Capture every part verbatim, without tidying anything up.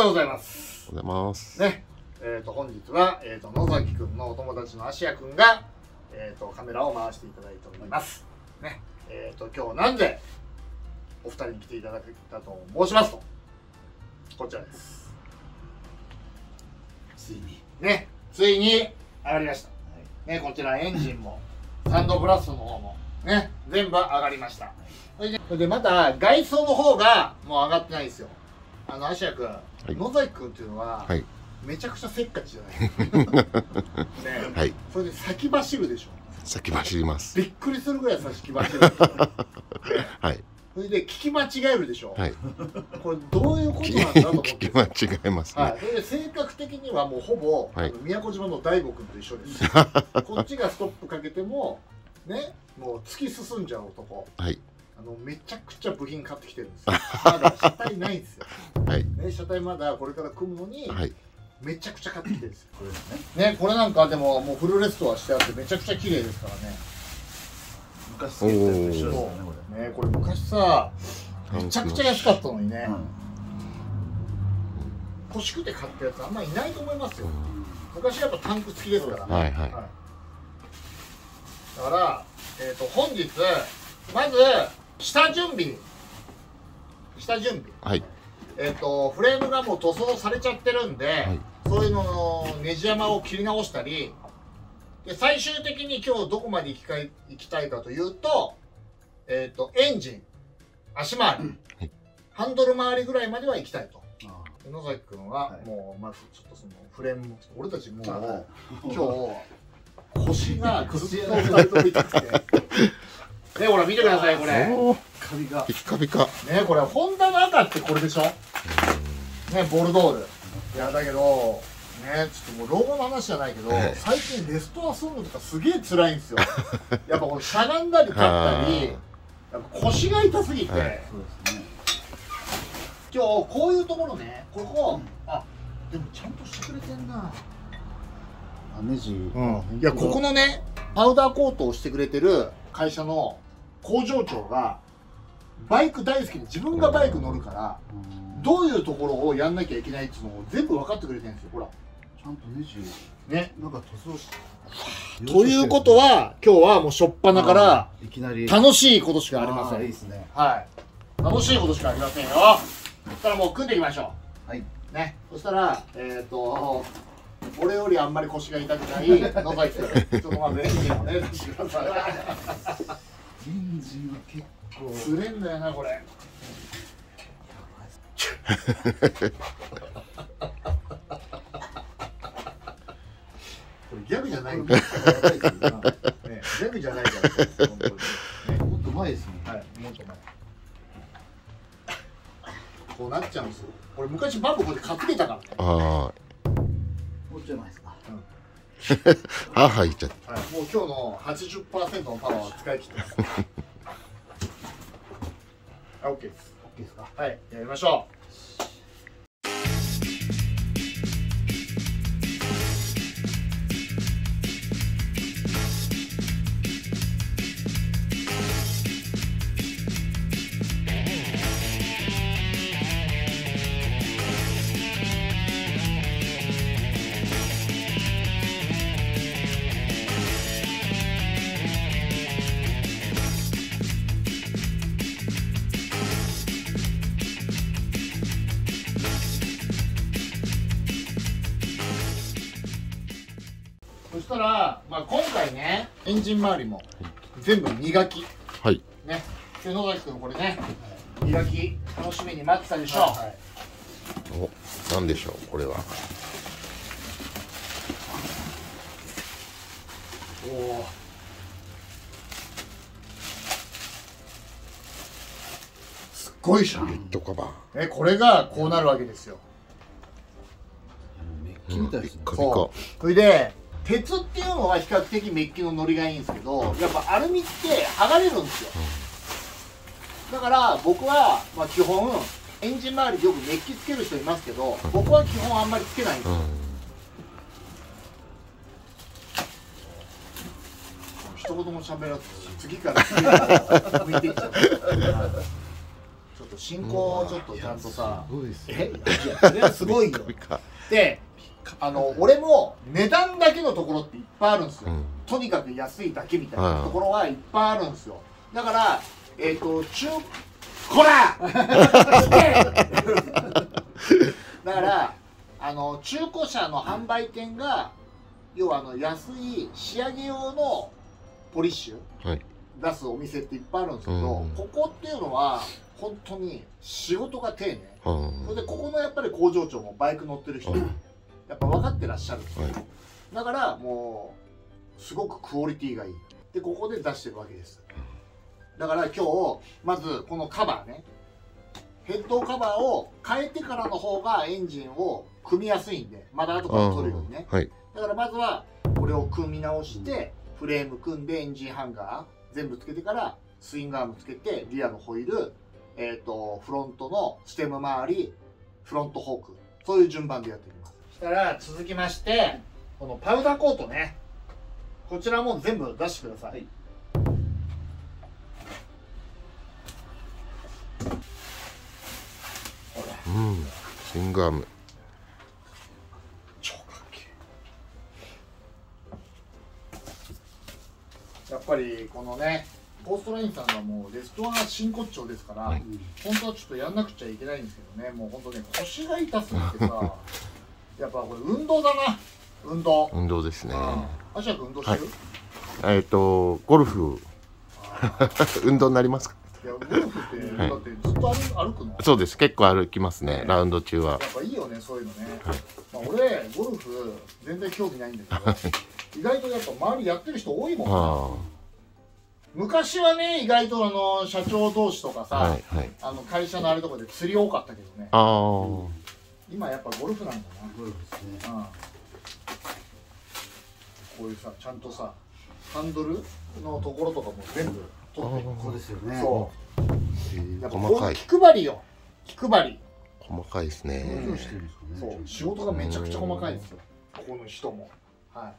ようございます。 おはようございます。 ね、えっ、ー、と本日はえっ、ー、と野崎くんのお友達の芦屋くんがえっ、ー、とカメラを回していただいております。ね、えっ、ー、と今日なんでお二人に来ていただけたと申しますと、こちらです。 ついにね、ついに上がりました。はい、ね、こちらエンジンもサンドブラストの方もね全部上がりました。それで、それでまだ外装の方がもう上がってないんですよ。あの芦屋くん、はい、野崎くんっていうのは、はい、めちゃくちゃせっかちじゃないね、はい、それで先走るでしょ。 先走ります。 びっくりするぐらい先走る、ね、 はい。 それで聞き間違えるでしょ。はい。これどういうことなんだと思って。聞き間違えますね。 はい。それで性格的にはもうほぼ、はい、あの宮古島の大悟くんと一緒です。こっちがストップかけてもね、もう突き進んじゃう男。はい。あのめちゃくちゃ部品買ってきてるんですよ。まだ車体ないんですよ。はい。ね、車体まだこれから組むのに、はい、めちゃくちゃ買ってきてるんですよ。これですね。ね、これなんかでももうフルレストアしてあってめちゃくちゃ綺麗ですからね。昔つけてたやつと一緒ですよね、これ。ね、これ昔さ、めちゃくちゃ安かったのにね。うん、欲しくて買ったやつあんまりいないと思いますよ。昔やっぱタンク付きですから。はいはい。はい、だから、えっと本日まず下準備、下準備。はい。えっとフレームがもう塗装されちゃってるんで、はい、そういうののネジ山を切り直したり。で最終的に今日どこまで行きかい行きたいかというと、えっとエンジン、足回り、うん、はい、ハンドル周りぐらいまでは行きたいと。野崎くんはもうまずちょっとそのフレーム、俺たちもう今日腰がずっとふたりとも痛くて、ね、ほら見てくださいこれ。カビが。ピカピカ。ね、これホンダの赤ってこれでしょ。ね、ボルドール。いやだけど。ね、ちょっともう老後の話じゃないけど、ええ、最近レストアするのとかすげえ辛いんですよ。やっぱこれしゃがんだり立ったり、やっぱ腰が痛すぎて、はい、そうですね。今日こういうところね、ここ、うん、あ、でもちゃんとしてくれてんな。あ、ネジ、うん、いやここのね、パウダーコートをしてくれてる会社の工場長がバイク大好きで自分がバイク乗るから、うん、どういうところをやんなきゃいけないっていうのを全部分かってくれてるんですよ。ほら。ちゃんとネジね、なんか塗装して。ということは今日はもう初っ端からいきなり楽しいことしかありません。いいですね。はい。楽しいことしかありませんよ。そしたらもう組んでいきましょう。はい。ね。そしたらえっと俺よりあんまり腰が痛くない野崎くん、ちょっとまずエンジンをね出してください。エンジンは結構つれんだよなこれ。これギャグじゃないんだ。ギャグじゃないから。本当に。ね、もっと前ですね。はい、もっと前。こうなっちゃうんですよ。これ昔バブコで担げたからね。ああ。もうちょい前ですか。うん。 あはい、ちゃった。 はい、もう今日の八十パーセントのパワーは使い切ってます。あ、オッケーです。オッケーですか。はい、やりましょう。そしたら、まあ、今回ね、エンジン周りも全部磨き。はい。ね。で、野崎くん、これね、磨き、楽しみに待ってたでしょう。はいはい、 お、なんでしょう、これは。おお。すっごいじゃん。ヘッドカバー。ね、これがこうなるわけですよ。メッキみたいですね。そう。それで。鉄っていうのは比較的メッキのノリがいいんですけど、やっぱアルミって剥がれるんですよ。だから僕はまあ基本エンジン周りでよくメッキつける人いますけど、僕は基本あんまりつけないんですよ。一言も喋らず次から次から向いていっちゃう。ちょっとと進行をちょっとちゃんとさ、 えいやそれはすごいよ。であの俺も値段だけのところっていっぱいあるんですよ、うん、とにかく安いだけみたいなところはいっぱいあるんですよ。だからえっ、ー、と中こらだからあの中古車の販売店が要はあの安い仕上げ用のポリッシュ、はい、出すお店っていっぱいあるんですけど、うん、ここっていうのは本当に仕事が丁寧、うん、それでここのやっぱり工場長もバイク乗ってる人、うん、やっぱ分かってらっしゃるんですよ、はい、だからもうすごくクオリティがいいでここで出してるわけです。だから今日まずこのカバーね、ヘッドカバーを変えてからの方がエンジンを組みやすいんで、まだ後から取るようにね、はい、だからまずはこれを組み直してフレーム組んでエンジンハンガー全部つけてからスイングアームつけてリアのホイール、えーとフロントのステム周り、フロントフォーク、そういう順番でやっていきます。そしたら続きましてこのパウダーコートね、こちらも全部出してください、はい。 うん、スイングアーム超かっけえ。やっぱりこのねポーストラインさんがもうレストラン真骨頂ですから、はい、本当はちょっとやんなくちゃいけないんですけどね、もう本当ね腰が痛すぎてさやっぱこれ運動だな、運動運動ですね。 あしゃく運動してる、 はい、えっ、ー、とゴルフ運動になりますか。 いやゴルフって、はい、だってずっと歩、歩くの。 そうです、結構歩きますね、ね、ラウンド中は。 やっぱいいよねそういうのね、はい。まあ、俺ゴルフ全然興味ないんだけど意外とやっぱ周りやってる人多いもんな。昔はね意外とあの社長同士とかさ、はいはい、あの会社のあれとかで釣り多かったけどね。あ、うん、今やっぱゴルフなんだな。ゴルフですね、うん、こういうさちゃんとさハンドルのところとかも全部取ってる。そうですよね。そう。やっぱこういう気配りよ。気配り。 細かいですね。 そう、仕事がめちゃくちゃ細かいんですよ。ここの人も。はい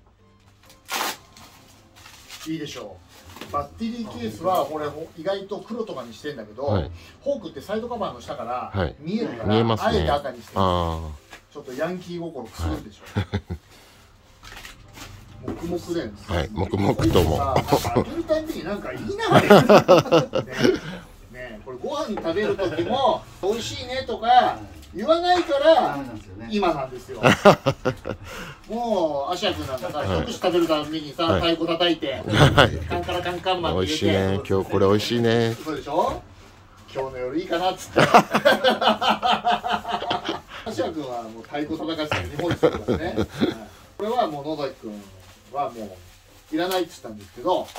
。いいでしょう。バッテリーケースはこれ意外と黒とかにしてんだけど、はい、フォークってサイドカバーの下から見えるから、はい、あえて赤にしてる。ちょっとヤンキー心くするんでしょ。はい黙々でんです。 はい、黙々とも。 開けるたびになんか言いながらねね、これご飯食べる時も美味しいねとか言わないから今なんですよ。もうアシャ君なんかさ、一口食べるたびにさ、太鼓叩いて、カンカラカンカンマンって入れて、美味しいね、今日これ美味しいね。そうでしょ。今日の夜いいかなっつって。アシャ君はもう太鼓叩かせて日本一だからね。これはもう野崎君はもういらないって言ったんですけど、はい、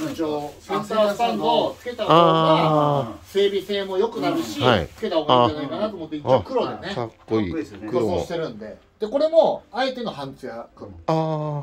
一応センタースタンドをつけた方が整備性も良くなるし、はい、つけた方がいいんじゃないかなと思って一応黒でね、 かっこいい黒もしてるんで、でこれもあえての半ツヤ黒。ああ、はい、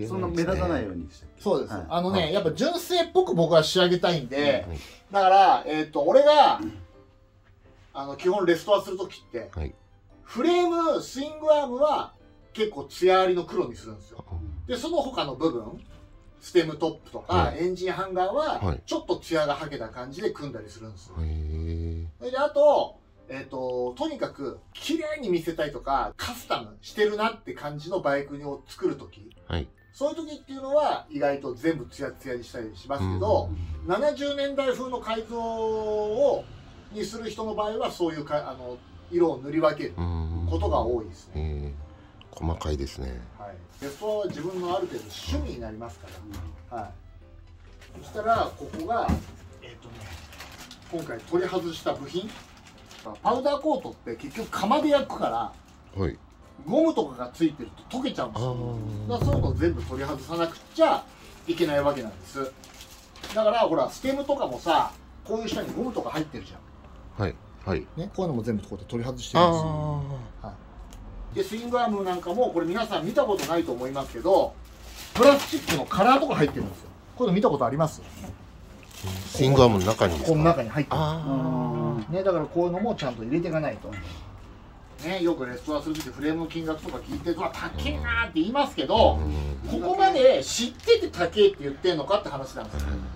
そんな目立たないようにして。 そうです、はい、あのね、はい、やっぱ純正っぽく僕は仕上げたいんで、はい、だからえっ、ー、と俺があの基本レストアする時って、はい、フレームスイングアームは結構艶ありの黒にするんですよ。でその他の部分ステムトップとか、はい、エンジンハンガーはちょっと艶がはけた感じで組んだりするんですよ。それであと、えーと、とにかく綺麗に見せたいとかカスタムしてるなって感じのバイクを作る時、はい、そういう時っていうのは意外と全部艶艶にしたりしますけど、ななじゅうねんだい風の改造をにする人の場合はそういうかあの色を塗り分けることが多いですね。 細かいですね。 はい。レストは自分のある程度趣味になりますから。はい。そしたらここがえっとね、今回取り外した部品。パウダーコートって結局釜で焼くから、はい、ゴムとかがついてると溶けちゃうんですよ。だからそういうのを全部取り外さなくちゃいけないわけなんです。だからほらステムとかもさ、こういう下にゴムとか入ってるじゃん。はいはいね、こういうのも全部こうやって取り外してるんですよ。はい、でスイングアームなんかもこれ皆さん見たことないと思いますけど、プラスチックのカラーとか入ってるんですよ。こういうの見たことあります？ スイングアームの中にですか？ この中に入ってる。ね、だからこういうのもちゃんと入れていかないと。ね、よくレストアするときフレームの金額とか聞いてると「高えな」って言いますけど、ここまで知ってて高えって言ってんのかって話なんですよ。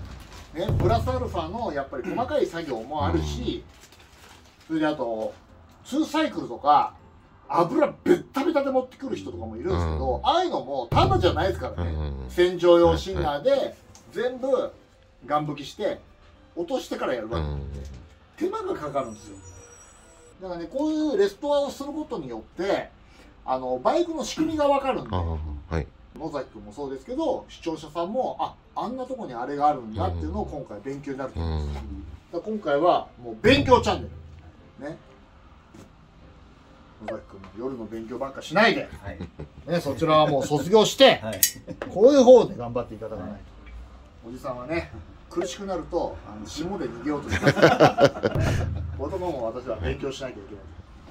ね、プラスアルファのやっぱり細かい作業もあるし、それであとツーサイクルとか油ベッタベタで持ってくる人とかもいるんですけど、うん、ああいうのもただじゃないですからね、うん、洗浄用シンナーで全部ガン拭きして落としてからやるわけ、うん、手間がかかるんですよ。だからね、こういうレストアをすることによってあのバイクの仕組みが分かるんで、はい、野崎君もそうですけど視聴者さんもああんなとこにあれがあるんだっていうのを今回勉強になると思います、うん、だから今回はもう勉強チャンネルね、野崎君も夜の勉強ばっかしないで、はい、ね、そちらはもう卒業して、はい、こういう方で頑張っていただかないと、はい、おじさんはね苦しくなるとあの霜で逃げようとします男も私は勉強しなきゃいけない。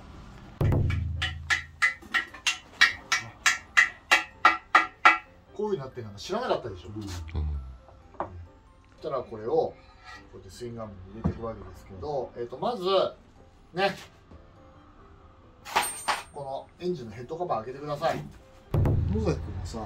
こういうなってるの知らなかったでしょ、うん、そしたらこれをこうやってスインガームに入れていくわけですけど、えー、とまずねこのエンジンのヘッドカバー開けてください。野崎君もさ、はい、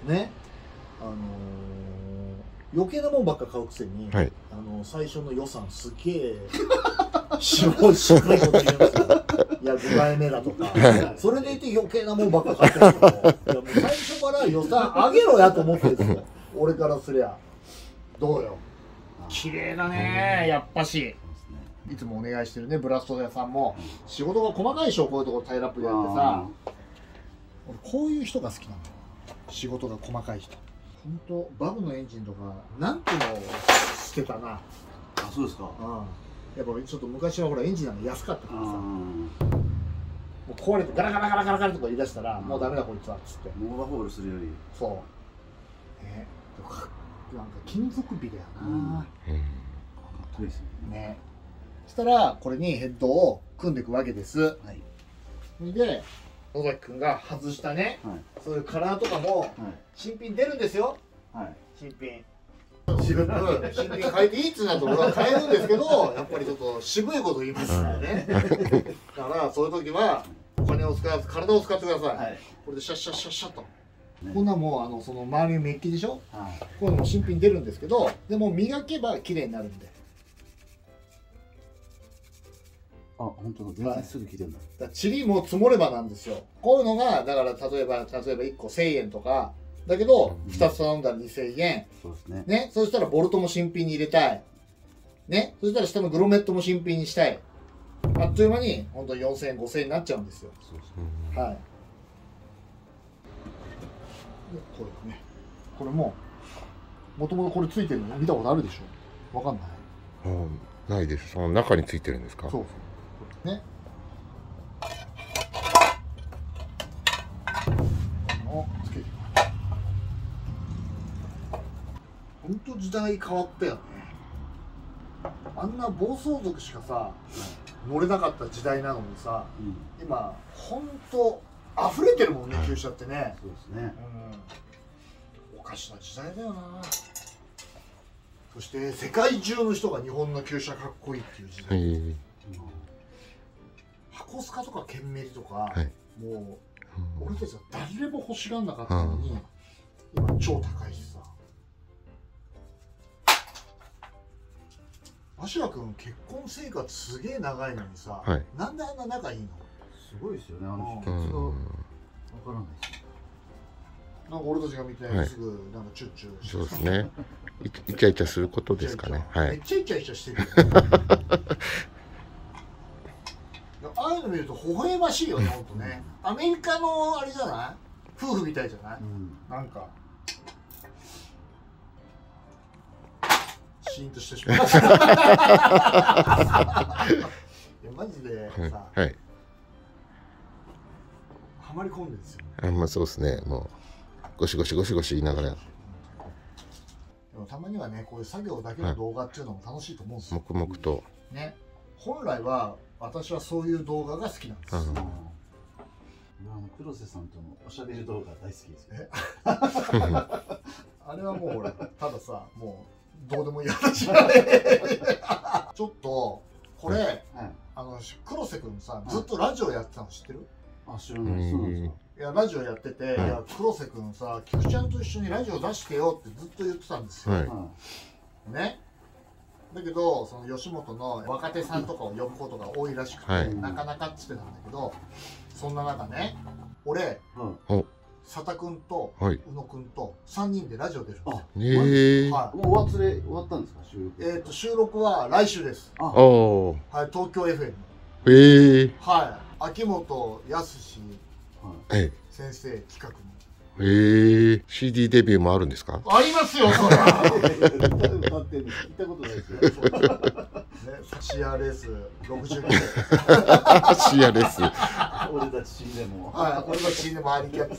ねあのー、余計なもんばっか買うくせに、はい、あのー、最初の予算すげえしぼしっかりこと言いますよ。いやごかいめだとかそれでいて余計なもんばっか買ってるけど、いやもう最初から予算上げろやと思ってるんですよ俺からすりゃ。どうよ、綺麗だねやっぱし。いつもお願いしてるねブラスト屋さんも仕事が細かいでしょ、こういうところタイラップでやってさ。俺こういう人が好きなんだよ、仕事が細かい人。ほんとバブのエンジンとかなんての捨てたな。 あ、そうですか。 うん、やっぱちょっと昔はほらエンジンなんか安かったからさ、もう壊れてガラガラガラガラガラとか言い出したらもうダメだこいつはっつってオーバーホールするより。 そうね、なんか金属美だよな。 うん、ですね。そしたらこれにヘッドを組んでいくわけです。はい、で野崎くんが外したね、はい、そういうカラーとかも新品出るんですよ。はい、新品新品変えていいっつうなと俺は変えるんですけどやっぱりちょっと渋いこと言いますからねだからそういう時はお金を使わず体を使ってください、はい、これでシャッシャッシャッシャッと、ね、こんなんもうあのその周りのメッキでしょ、はい、こういうのも新品出るんですけど、でも磨けば綺麗になるんで。 あ、本当だ、全然すぐ切れるんだ。 だ塵も積もればなんですよ。こういうのがだから例えば例えばいっこせんえんとかだけどふたつ頼んだらにせんえん、そうですね。ね、そしたらボルトも新品に入れたい。ね、そしたら下のグロメットも新品にしたい。あっという間に本当によんせんえんごせんえんになっちゃうんですよ。そうですね。はい。これね、これももともとこれついてるの見たことあるでしょ。わかんない。 うん、ないです。その中についてるんですか。そうそう。ね。 つけて。本当時代変わったよね。あんな暴走族しかさ、乗れなかった時代なのにさ、うん、今本当溢れてるもんね、旧車ってね。そうですね。うん、おかしな時代だよな。そして世界中の人が日本の旧車かっこいいっていう時代。うん、箱スカとかケンメリとか、はい、もう、うん、俺たちは誰も欲しがんなかったのに、うん、今超高いしさ。芦屋君結婚生活すげえ長いのにさ、はい、なんであんな仲いいの？ すごいですよね、あの秘訣がわからないですよ。 なんか俺たちが見て、はい、すぐなんかチュッチュして、 そうですね。イチャイチャすることですかね。はい。 めっちゃイチャイチャしてるよ。ああいうの見ると微笑ましいよね、ほんとね。アメリカのあれじゃない？夫婦みたいじゃない？うん、なんかシーンとしてしまう。いやマジでさ、はい、はまり込んでるんですよね。 あ、まあそうですね。もうゴシゴシゴシゴシ言いながら。でもたまにはね、こういう作業だけの動画っていうのも楽しいと思うんですよ。 黙々と。 ね、本来は私はそういう動画が好きなんです。あの黒瀬さんとのおしゃべり動画大好きですよ。 あれはもうほら、たださ、もうどうでもいい話じゃない。ちょっとこれ、はい、あの黒瀬くんさ、ずっとラジオやってたの知ってる？ あ、知らない。そうなんですか。 いやラジオやってて、はい、いや黒瀬くんさ、菊ちゃんと一緒にラジオ出してよってずっと言ってたんですよ。はい、ね。 だけどその吉本の若手さんとかを呼ぶことが多いらしくて、はい、なかなかっつってたんだけど、そんな中ね、俺、うん、佐田君と宇野君とさんにんでラジオ出るんですよ。 えー、はい、もうお忘れ終わったんですか、収録？ えっと収録は来週です。 あ、おはい、東京 エフエム。 えー、 はい、秋元康先生企画の。 えー、シーディー デビューもあるんですか？ ありますよ、それ。 歌ってんの聞いたことないですよ。 ね、シアレースろくじゅうにせい。 シアレース。 俺たち死んでも。 はい、俺たち死んでもアリキャッツ。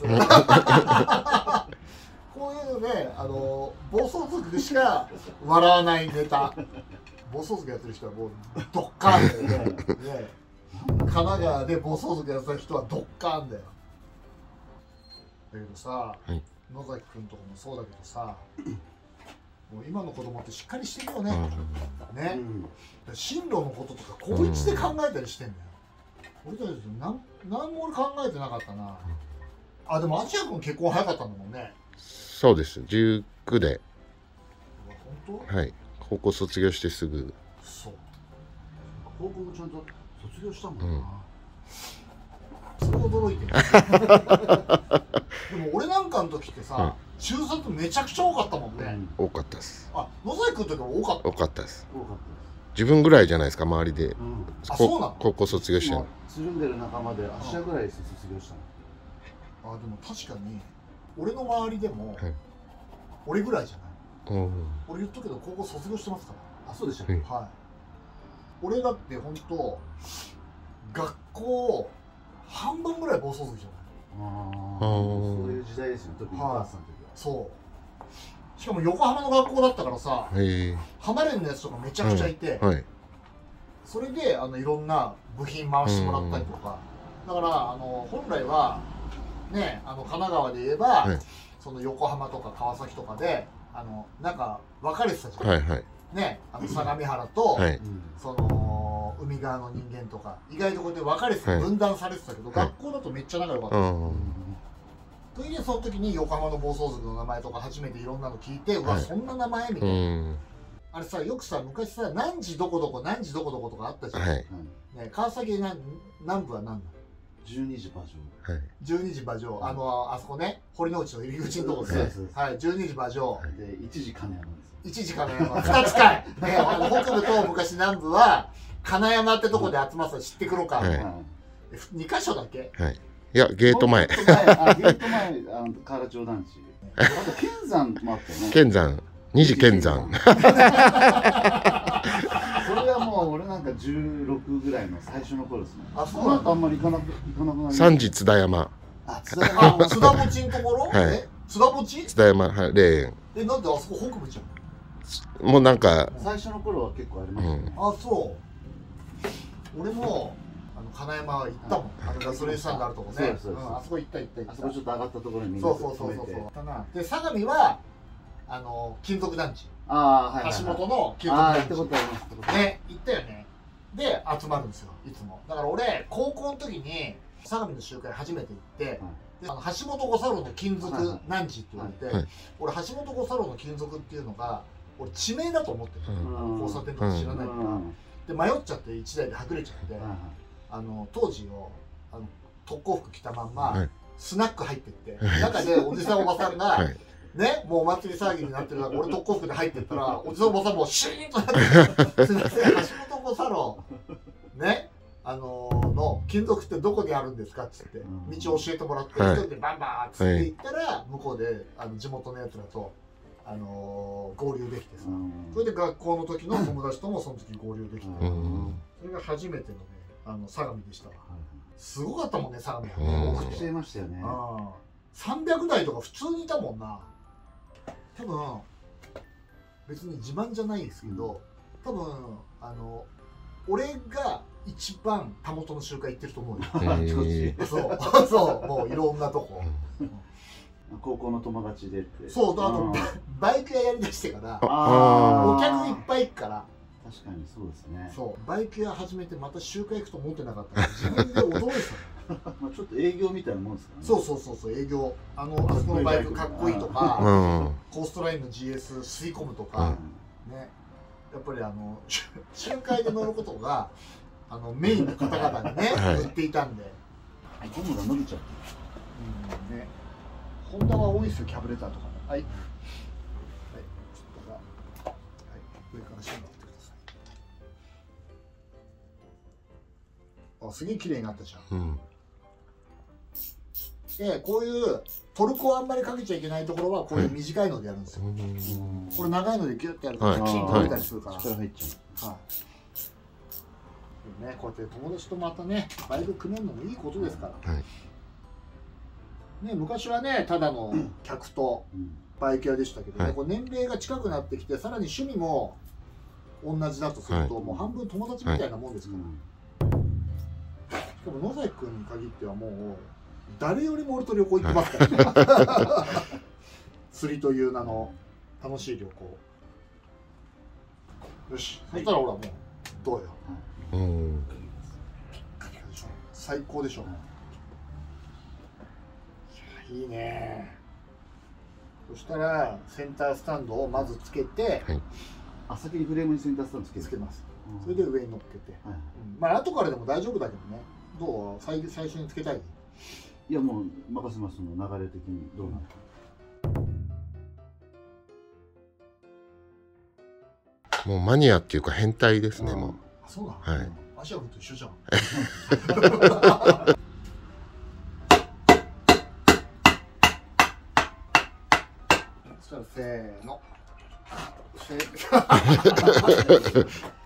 こういうのね、あの暴走族しか笑わないネタ。暴走族やってる人はもうドッカーンだよね。ね、神奈川で暴走族やってた人はドッカーンだよ。だけどさ、はい、野崎くんとかもそうだけどさ、もう今の子供ってしっかりしてるよね。うん、ね、うん、進路のこととか高一で考えたりしてんだよ。うん、俺たちなん何も俺考えてなかったな。あ、でも芦屋くん結婚早かったんだもんね。 そうです。じゅうきゅうで。 本当？ はい。高校卒業してすぐ。 そう。 高校もちゃんと卒業したもんな。うん、 それ驚いてる。でも俺なんかの時ってさ、はい、中さんとめちゃくちゃ多かったもんね。 うん、多かったです。 あ、野崎くんの時も多かった。 多かったです。多かったです。自分ぐらいじゃないですか、周りで。うん、 あ、そうなの？ 高校卒業してる。 つるんでる仲間で芦屋ぐらいで卒業したの。あ、でも確かに俺の周りでも、はい、俺ぐらいじゃない。うん、俺言っとくけど高校卒業してますから。 あ、そうでしたね。 はい。俺だって本当学校半分ぐらい暴走族じゃない。 ああ、そういう時代ですよ、特にお母さんの時は。 そう。しかも横浜の学校だったからさ、離れんのやつとかめちゃくちゃいて、はい、それであのいろんな部品回してもらったりとか、だからあの本来はね、あの神奈川で言えば、はい、その横浜とか川崎とかであのなんか分かれてたじゃん。はいはい、ね、あの相模原と、はい、その海側の人間とか意外とこうやって分かれてた、はい、分断されてたけど、はい、学校だとめっちゃ仲良かった。というでその時に横浜の暴走族の名前とか初めていろんなの聞いて、はい、うわそんな名前みたいな。あれさ、よくさ昔さ何時どこどこ何時どこどことかあったじゃん。はい、ね、川崎な南部は何なの？ じゅうにじ馬上。 はい、じゅうにじ馬上、あのあそこね、堀之内の入り口のとこで、はい、じゅうにじ馬上でいちじ金山です。 いちじ金山、ふたつかい。ね、あの北部と昔南部は金山ってとこで集まった知ってくろか。はい、にかしょだっけ？ はい。いやゲート前。 あ、ゲート前、あの河原町団地。あと剣山もあったよね。 剣山、二次剣山。 それはもう俺なんかじゅうろくぐらいの最初の頃ですね。あ、その後あんまり行かなく行かなくなり。 三次津田山。 あ、津田山。津田墓地のところ？はい。津田墓地？ 津田山、はい、霊園。 え、なんであそこ北部じゃん。もうなんか最初の頃は結構ありましたね。 あ、そう。俺もあの金山行ったもん。あのガソリンスタンドあるとこね。あそこ行った行った行った。 あそこちょっと上がったところにみんなで止めて。そうそうそうそう。で相模はあの金属団地。 ああ、はい。 橋本の金属団地。 行ったことあります。 ね、行ったよね。で集まるんですよ、いつも。だから俺高校の時に相模の集会初めて行って、であの橋本五差路の金属何時って言われて、俺橋本五差路の金属っていうのが俺地名だと思ってる、交差点とか知らないから。で迷っちゃっていちだいではぐれちゃって、あの当時をあの特攻服着たまんま、はい、スナック入ってって、中でおじさんおばさんが、はい、ね、もうお祭り騒ぎになってる中俺特攻服で入ってったらおじさんおばさんもシーンとなって「すいません橋本五差路ねあのー、の金属ってどこにあるんですか?」っつって道を教えてもらって、はい、一人でバンバンっつって行ったら、はい、向こうであの地元のやつらと。あのー、合流できてさ、それで学校の時の友達ともその時合流できて、それが初めてのね、あの相模でしたわ。すごかったもんね、相模はね。多くしてましたよね。 さんびゃくだいとか普通にいたもんな。多分別に自慢じゃないですけど、多分あの俺が一番たもとの集会行ってると思うよ。そうそう、もういろんなとこ。 高校の友達でって。 そう、あとバイク屋やりだしてからお客いっぱい行くから。 確かにそうですね。 そうバイク屋始めてまた集会行くと思ってなかったから自分で驚いてたの。ちょっと営業みたいなもんですかね。 そうそうそうそう、営業。あのあそこのバイクかっこいいとか、コーストラインの ジーエス 吸い込むとかね。 やっぱりあの周回で乗ることがあのメインの方々にね、 はい言っていたんで、 ゴムが伸びちゃってうんね、ホンダは多いですよ、キャブレターとかも。はい、はい、ちょっとが、はい、上から締まってください。あ、すげえ綺麗になったじゃん。 うん。 で、こういうトルクをあんまりかけちゃいけないところはこういう短いのでやるんですよ。 うん、 これ長いのでギュッてやるとはいキンと伸びたりするから。 力入っちゃう。 はい。でもね、こうやって友達とまたね、バイク組めるのもいいことですから。 はい。 ね、昔はね、ただの客とバイク屋でしたけどね、 はい、 こう年齢が近くなってきて、さらに趣味も同じだとすると、はい、もう半分友達みたいなもんですから。はい、しかも野崎君に限ってはもう、誰よりも俺と旅行行ってますからね。釣りという名の楽しい旅行。よし、そしたらほらもう、どうよ。 うん、 最高でしょ。いいね。そしたらセンタースタンドをまずつけて、 はい、 あ、先にフレームにセンタースタンドつけつけます。 うん、 それで上に乗っけて、はい、うん、まあ後からでも大丈夫だけどね。どう最最初につけたい？ いやもう任せます。その流れ的にどうなるか。もうマニアっていうか変態ですね。もう。 あ、そうなの。 はい。 アシャフと一緒じゃん。そしたらせーの。せー